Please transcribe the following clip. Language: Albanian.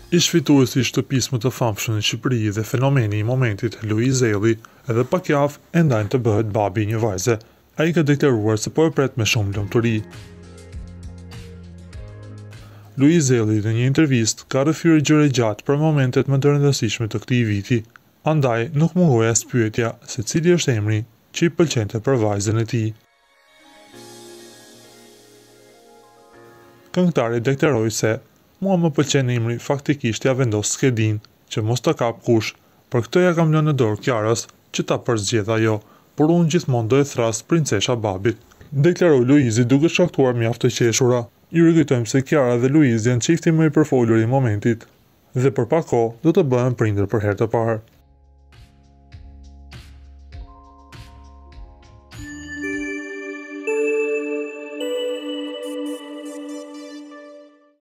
Ish fituesi i shtëpisë më të famshëm në Shqipëri dhe fenomeni i momentit, Luizi, edhe pak javë e ndajnë të bëhet babi i një vajze. Ai ka deklaruar se po e pret me shumë lumturi. Luizi në një intervistë ka rrëfyer gjëra gjatë për momentet më të rëndësishme të këtij viti. Andaj nuk mungoi as pyetja se cili është emri që i pëlqente për vajzën e tij. Këngëtari deklaroi se mua më pëlqen emri, faktikisht ja vendos skedin, që mos ta kap kush, për këtë ja kam lënë në dorë Kiarës që ta përzgjedh ajo, por unë gjithmonë do e thras princesha babit. Deklaroi Luizi duke shkaktuar mjaft të qeshura. Ju rikujtojmë se Kiara dhe Luizi janë çifti më i përfolur i momentit, dhe për pak kohë do të bëhen prindër për herë të parë.